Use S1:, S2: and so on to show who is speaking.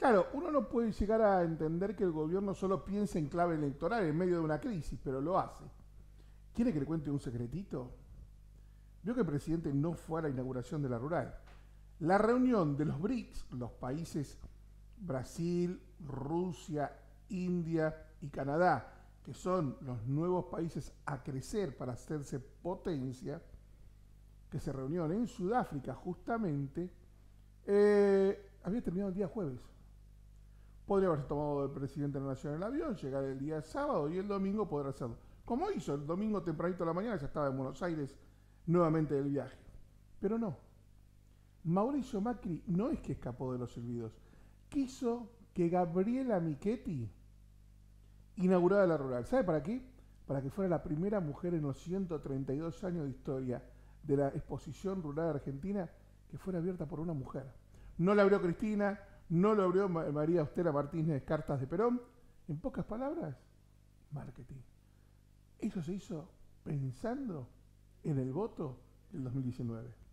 S1: Claro, uno no puede llegar a entender que el gobierno solo piensa en clave electoral en medio de una crisis, pero lo hace. ¿Quiere que le cuente un secretito? Vio que el presidente no fue a la inauguración de la rural. La reunión de los BRICS, los países Brasil, Rusia, India y Canadá, que son los nuevos países a crecer para hacerse potencia, que se reunieron en Sudáfrica justamente, había terminado el día jueves. Podría haberse tomado el presidente de la nación en el avión, llegar el día sábado y el domingo poder hacerlo. Como hizo el domingo tempranito de la mañana, ya estaba en Buenos Aires nuevamente del viaje. Pero no, Mauricio Macri no es que escapó de los silbidos, quiso que Gabriela Michetti inaugurara la rural. ¿Sabe para qué? Para que fuera la primera mujer en los 132 años de historia de la exposición rural argentina que fuera abierta por una mujer. No la abrió Cristina, no lo abrió María Austera Martínez Cartas de Perón. En pocas palabras, marketing. Eso se hizo pensando en el voto del 2019.